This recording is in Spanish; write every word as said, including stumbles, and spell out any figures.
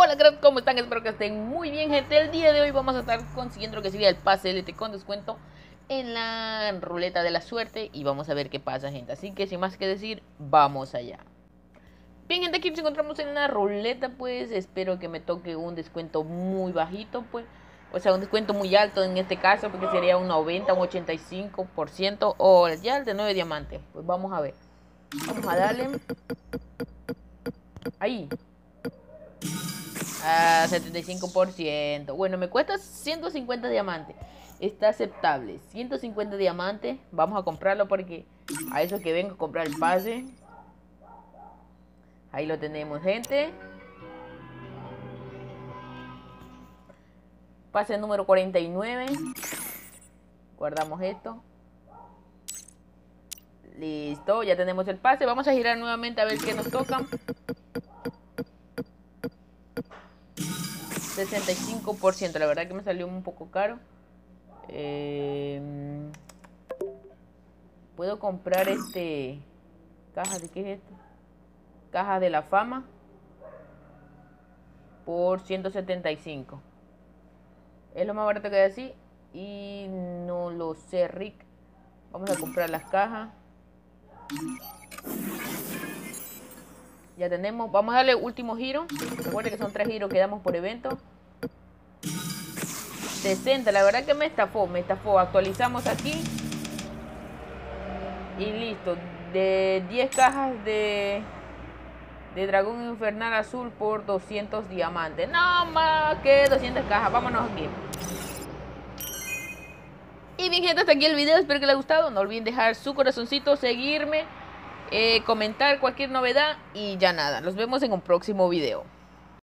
Hola cracks, ¿cómo están? Espero que estén muy bien, gente. El día de hoy vamos a estar consiguiendo lo que sería el pase L T con descuento en la ruleta de la suerte. Y vamos a ver qué pasa, gente. Así que sin más que decir, vamos allá. Bien, gente, aquí nos encontramos en la ruleta. Pues espero que me toque un descuento muy bajito, pues. O sea, un descuento muy alto en este caso, porque sería un noventa, un ochenta y cinco por ciento. O ya el de nueve diamantes. Pues vamos a ver. Vamos a darle. Ahí. Ah, setenta y cinco por ciento. Bueno, me cuesta ciento cincuenta diamantes. Está aceptable. ciento cincuenta diamantes. Vamos a comprarlo porque a eso que vengo a comprar el pase. Ahí lo tenemos, gente. Pase número cuarenta y nueve. Guardamos esto. Listo, ya tenemos el pase. Vamos a girar nuevamente a ver qué nos toca. sesenta y cinco por ciento. La verdad que me salió un poco caro. Eh, Puedo comprar este... Caja de... ¿Qué es esto? Caja de la fama. Por ciento setenta y cinco. Es lo más barato que hay así. Y no lo sé, Rick. Vamos a comprar las cajas. Ya tenemos. Vamos a darle último giro. Recuerden que son tres giros que damos por evento. sesenta. La verdad que me estafó. Me estafó. Actualizamos aquí. Y listo. De diez cajas de... De dragón infernal azul por doscientos diamantes. No más que doscientas cajas. Vámonos aquí. Y bien, gente, hasta aquí el video. Espero que les haya gustado. No olviden dejar su corazoncito, seguirme, eh, comentar cualquier novedad. Y ya nada. Los vemos en un próximo video.